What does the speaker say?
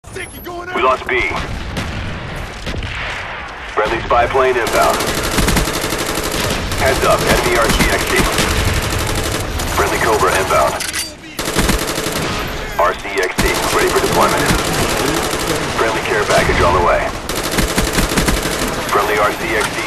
We lost B. Friendly spy plane inbound. Heads up, enemy RCXD. Friendly Cobra inbound. RCXD, ready for deployment. Friendly care package on the way. Friendly RCXD